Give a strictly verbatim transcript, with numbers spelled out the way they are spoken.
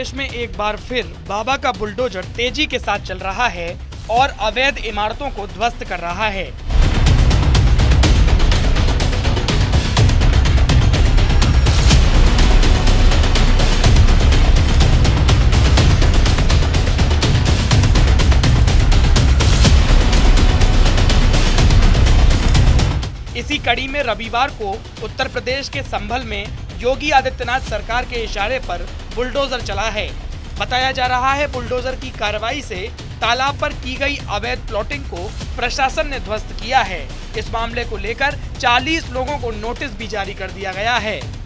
प्रदेश में एक बार फिर बाबा का बुलडोजर तेजी के साथ चल रहा है और अवैध इमारतों को ध्वस्त कर रहा है। इसी कड़ी में रविवार को उत्तर प्रदेश के संभल में योगी आदित्यनाथ सरकार के इशारे पर बुलडोजर चला है। बताया जा रहा है बुलडोजर की कार्रवाई से तालाब पर की गई अवैध प्लॉटिंग को प्रशासन ने ध्वस्त किया है। इस मामले को लेकर चालीस लोगों को नोटिस भी जारी कर दिया गया है।